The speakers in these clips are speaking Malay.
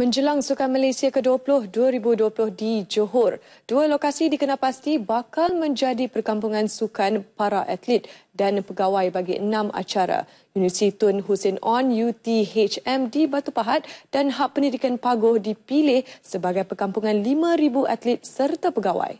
Menjelang Sukan Malaysia ke-20 2020 di Johor, dua lokasi dikenal pasti bakal menjadi perkampungan sukan para atlet dan pegawai bagi 6 acara. Universiti Tun Hussein On UTHM di Batu Pahat dan Hub Pendidikan Pagoh dipilih sebagai perkampungan 5,000 atlet serta pegawai.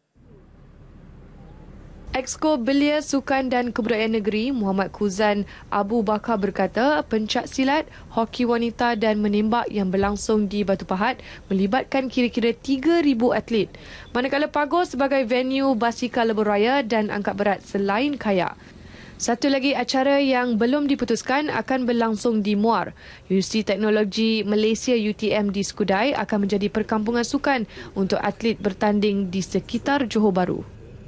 Exco Belia Sukan dan Kebudayaan Negeri Muhammad Kuzan Abu Bakar berkata pencak silat, hoki wanita dan menembak yang berlangsung di Batu Pahat melibatkan kira-kira 3,000 atlet. Manakala Pagoh sebagai venue basikal lebuh raya dan angkat berat selain kayak. Satu lagi acara yang belum diputuskan akan berlangsung di Muar. Universiti Teknologi Malaysia UTM di Skudai akan menjadi perkampungan sukan untuk atlet bertanding di sekitar Johor Bahru.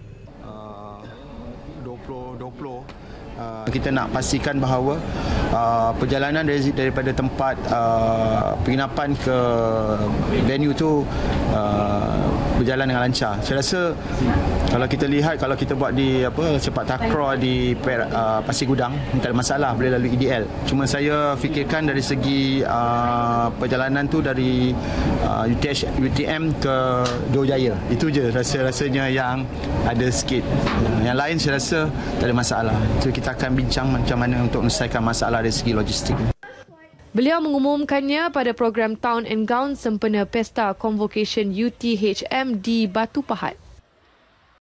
Kita nak pastikan bahawa perjalanan daripada tempat penginapan ke venue tu berjalan dengan lancar. Saya rasa kalau kita lihat, kalau kita buat di sepak takraw di Pasir Gudang, tak ada masalah, boleh lalu IDL. Cuma saya fikirkan dari segi perjalanan tu dari UTM ke Johor Jaya. Itu je rasanya yang ada sikit. Yang lain saya rasa tak ada masalah. So, kita akan bincang macam mana untuk menyelesaikan masalah dari segi logistik. Beliau mengumumkannya pada program Town and Gown sempena Pesta Convocation UTHM di Batu Pahat.